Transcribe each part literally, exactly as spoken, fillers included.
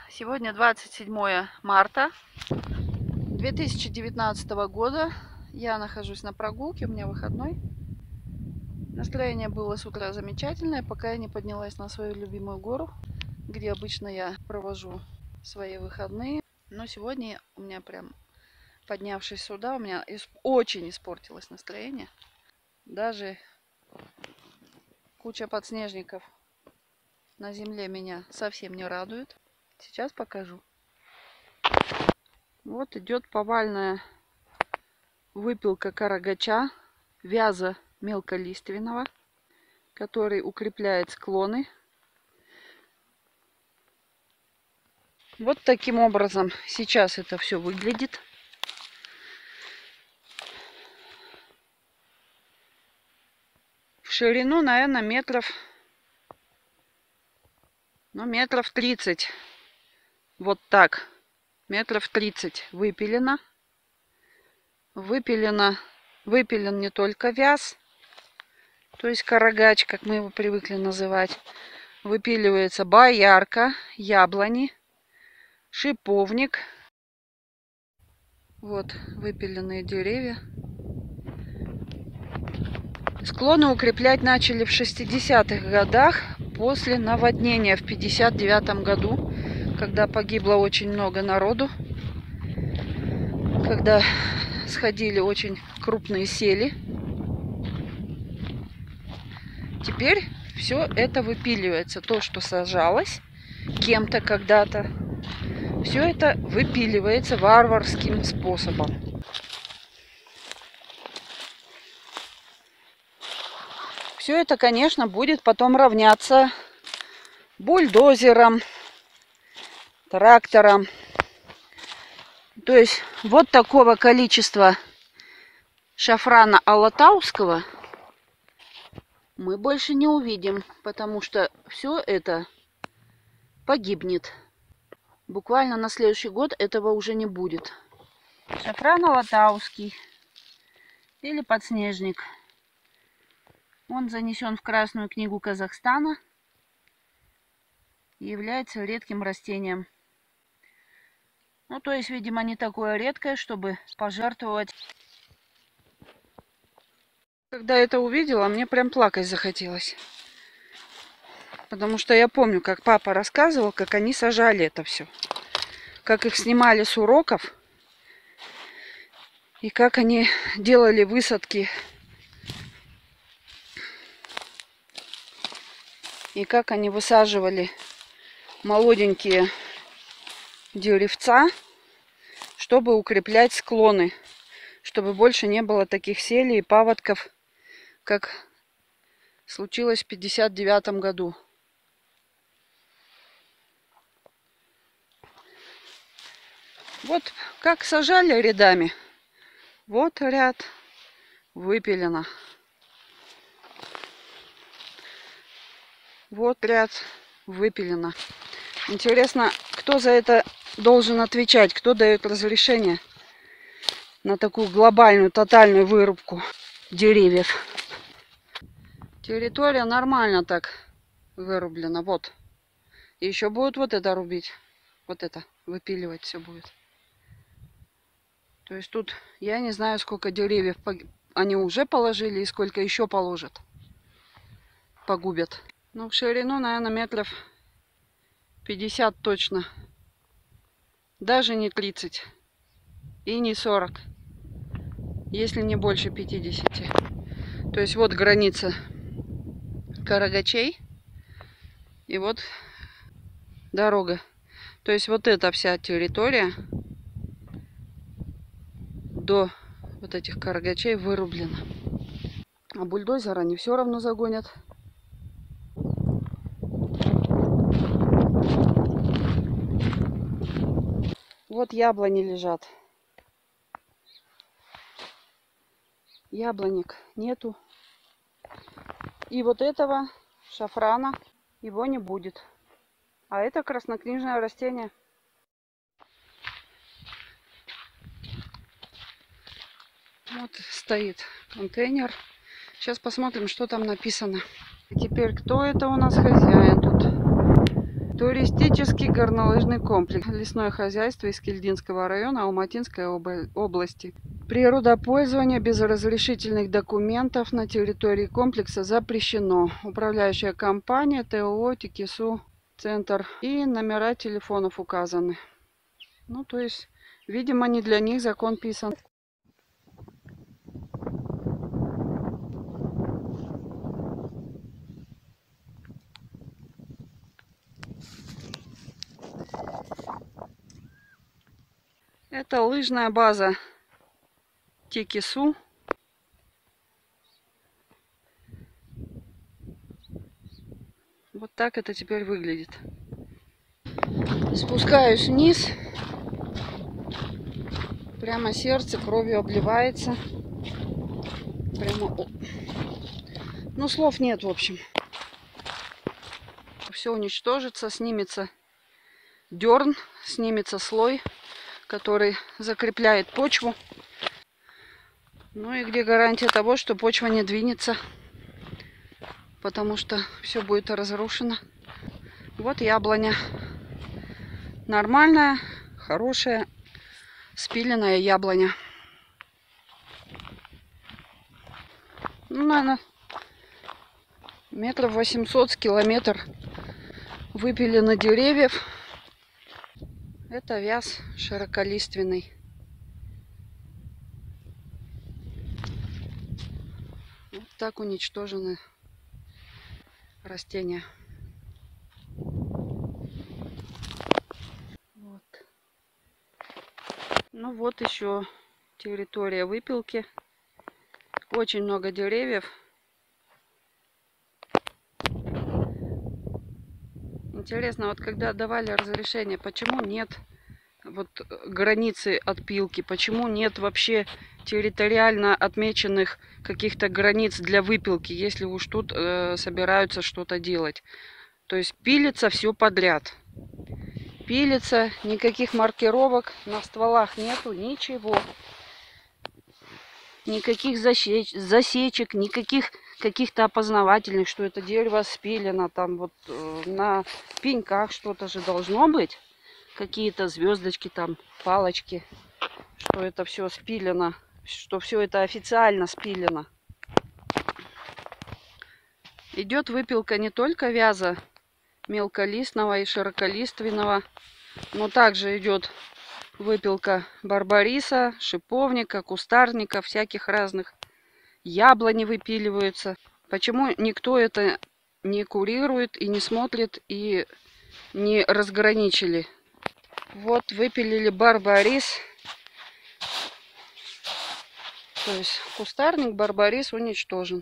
Сегодня двадцать седьмое марта две тысячи девятнадцатого года. Я нахожусь на прогулке, у меня выходной. Настроение было с утра замечательное, пока я не поднялась на свою любимую гору, где обычно я провожу свои выходные. Но сегодня у меня прям, поднявшись сюда, у меня очень испортилось настроение. Даже куча подснежников на земле меня совсем не радует. Сейчас покажу. Вот идет повальная выпилка карагача, вяза мелколиственного, который укрепляет склоны. Вот таким образом сейчас это все выглядит. В ширину, наверное, метров, ну, метров тридцать. Вот так. Метров тридцать выпилено. Выпилено, выпилен не только вяз, то есть карагач, как мы его привыкли называть. Выпиливается боярка, яблони, шиповник. Вот выпиленные деревья. Склоны укреплять начали в шестидесятых годах после наводнения в пятьдесят девятом году, когда погибло очень много народу, когда сходили очень крупные сели. Теперь все это выпиливается. То, что сажалось кем-то когда-то, все это выпиливается варварским способом. Все это, конечно, будет потом равняться бульдозером, трактором. То есть вот такого количества шафрана алатауского мы больше не увидим, потому что все это погибнет. Буквально на следующий год этого уже не будет. Шафран алатауский или подснежник. Он занесен в Красную книгу Казахстана и является редким растением. Ну, то есть, видимо, не такое редкое, чтобы пожертвовать. Когда это увидела, мне прям плакать захотелось. Потому что я помню, как папа рассказывал, как они сажали это все. Как их снимали с уроков. И как они делали высадки. И как они высаживали молоденькие деревца, чтобы укреплять склоны. Чтобы больше не было таких селей и паводков, как случилось в пятьдесят девятом году. Вот как сажали рядами. Вот ряд выпилено. Вот ряд выпилено. Интересно, кто за это должен отвечать? Кто дает разрешение на такую глобальную, тотальную вырубку деревьев? Территория нормально так вырублена. Вот. И еще будут вот это рубить. Вот это выпиливать все будет. То есть тут я не знаю, сколько деревьев они уже положили и сколько еще положат. Погубят. Ну, в ширину, наверное, метров пятьдесят точно. Даже не тридцать. И не сорок. Если не больше пятидесяти. То есть вот граница карагачей. И вот дорога. То есть вот эта вся территория до вот этих карагачей вырублена. А бульдозер они все равно загонят. Вот яблони лежат. Яблонек нету. И вот этого шафрана его не будет. А это краснокнижное растение. Вот стоит контейнер. Сейчас посмотрим, что там написано. И теперь, кто это у нас хозяин тут? Туристический горнолыжный комплекс. Лесное хозяйство Искельдинского района Алматинской области. Природопользование без разрешительных документов на территории комплекса запрещено. Управляющая компания ТО Тикису Центр. И номера телефонов указаны. Ну, то есть, видимо, не для них закон писан. Это лыжная база Тикису. Вот так это теперь выглядит. Спускаюсь вниз. Прямо сердце кровью обливается. Прямо... Ну, слов нет, в общем. Все уничтожится, снимется дерн, снимется слой, который закрепляет почву. Ну и где гарантия того, что почва не двинется, потому что все будет разрушено. Вот яблоня. Нормальная, хорошая, спиленная яблоня. Ну, наверное, метров восемьсот с километр выпилено деревьев. Это вяз широколиственный. Вот так уничтожены растения. Вот. Ну вот еще территория выпилки. Очень много деревьев. Интересно, вот когда давали разрешение, почему нет вот границы отпилки, почему нет вообще территориально отмеченных каких-то границ для выпилки, если уж тут э, собираются что-то делать. То есть пилится все подряд. Пилится, никаких маркировок на стволах нету, ничего. Никаких засеч засечек, никаких каких-то опознавательных, что это дерево спилено. Там вот э, на пеньках что-то же должно быть. Какие-то звездочки, там палочки. Что это все спилено. Что все это официально спилено. Идет выпилка не только вяза мелколистного и широколиственного, но также идет выпилка барбариса, шиповника, кустарника, всяких разных. Яблони выпиливаются. Почему никто это не курирует и не смотрит и не разграничили? Вот выпилили барбарис. То есть кустарник, барбарис уничтожен.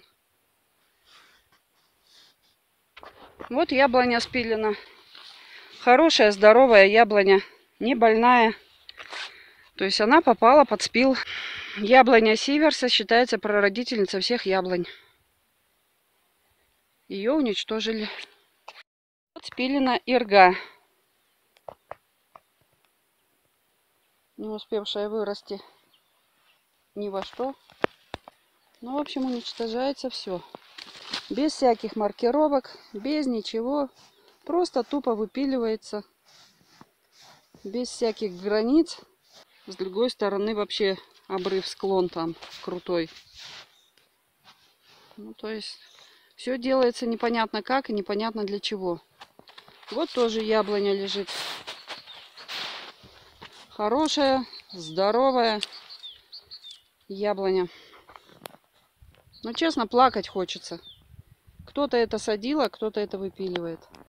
Вот яблоня спилена. Хорошая, здоровая яблоня. Не больная. То есть она попала под спил. Яблоня сиверса считается прародительницей всех яблонь. Ее уничтожили. Вот спилена ирга. Не успевшая вырасти ни во что. Ну, в общем, уничтожается все. Без всяких маркировок, без ничего. Просто тупо выпиливается. Без всяких границ. С другой стороны вообще обрыв, склон там крутой. Ну, то есть все делается непонятно как и непонятно для чего. Вот тоже яблоня лежит. Хорошая, здоровая яблоня. Но честно, плакать хочется. Кто-то это садил, а кто-то это выпиливает.